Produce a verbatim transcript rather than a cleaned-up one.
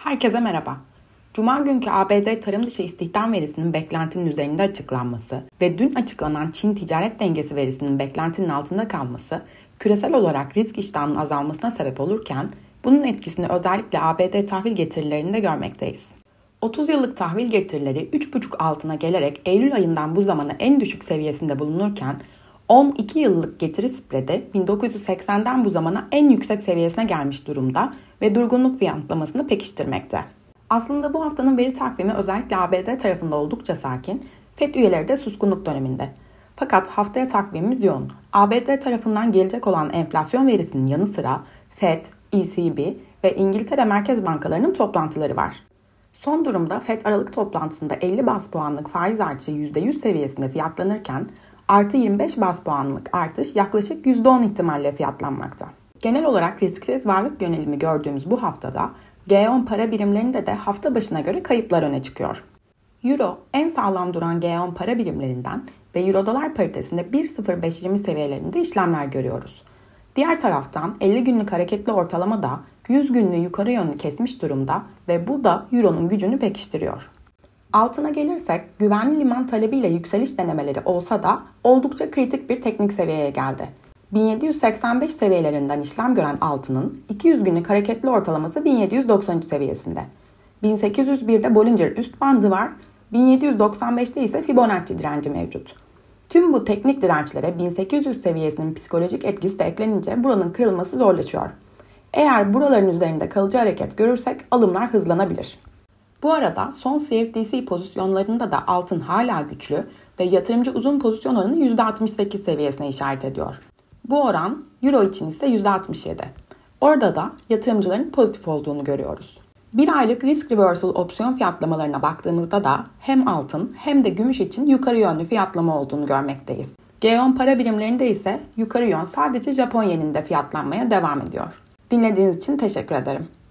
Herkese merhaba. Cuma günkü A B D tarım dışı istihdam verisinin beklentinin üzerinde açıklanması ve dün açıklanan Çin ticaret dengesi verisinin beklentinin altında kalması küresel olarak risk iştahının azalmasına sebep olurken bunun etkisini özellikle A B D tahvil getirilerinde görmekteyiz. otuz yıllık tahvil getirileri üç buçuk altına gelerek Eylül ayından bu zamana en düşük seviyesinde bulunurken on iki yıllık getiri spreadi bin dokuz yüz seksenden bu zamana en yüksek seviyesine gelmiş durumda ve durgunluk fiyatlamasını pekiştirmekte. Aslında bu haftanın veri takvimi özellikle A B D tarafında oldukça sakin, Fed üyeleri de suskunluk döneminde. Fakat haftaya takvimimiz yoğun. A B D tarafından gelecek olan enflasyon verisinin yanı sıra Fed, E C B ve İngiltere Merkez Bankalarının toplantıları var. Son durumda Fed Aralık toplantısında elli baz puanlık faiz artışı yüzde yüz seviyesinde fiyatlanırken artı yirmi beş baz puanlık artış yaklaşık yüzde on ihtimalle fiyatlanmakta. Genel olarak risksiz varlık yönelimi gördüğümüz bu haftada G on para birimlerinde de hafta başına göre kayıplar öne çıkıyor. Euro en sağlam duran G on para birimlerinden ve Euro dolar paritesinde bir nokta sıfır beş yirmi seviyelerinde işlemler görüyoruz. Diğer taraftan elli günlük hareketli ortalama da yüz günlüğü yukarı yönlü kesmiş durumda ve bu da Euro'nun gücünü pekiştiriyor. Altına gelirsek güvenli liman talebiyle yükseliş denemeleri olsa da oldukça kritik bir teknik seviyeye geldi. bin yedi yüz seksen beş seviyelerinden işlem gören altının iki yüz günlük hareketli ortalaması bin yedi yüz doksan üç seviyesinde. bin sekiz yüz birde Bollinger üst bandı var, bin yedi yüz doksan beşte ise Fibonacci direnci mevcut. Tüm bu teknik dirençlere bin sekiz yüz seviyesinin psikolojik etkisi de eklenince buranın kırılması zorlaşıyor. Eğer buraların üzerinde kalıcı hareket görürsek alımlar hızlanabilir. Bu arada son C F D C pozisyonlarında da altın hala güçlü ve yatırımcı uzun pozisyon oranı yüzde altmış sekiz seviyesine işaret ediyor. Bu oran Euro için ise yüzde altmış yedi. Orada da yatırımcıların pozitif olduğunu görüyoruz. Bir aylık risk reversal opsiyon fiyatlamalarına baktığımızda da hem altın hem de gümüş için yukarı yönlü fiyatlama olduğunu görmekteyiz. G on para birimlerinde ise yukarı yön sadece Japon yeninde fiyatlanmaya devam ediyor. Dinlediğiniz için teşekkür ederim.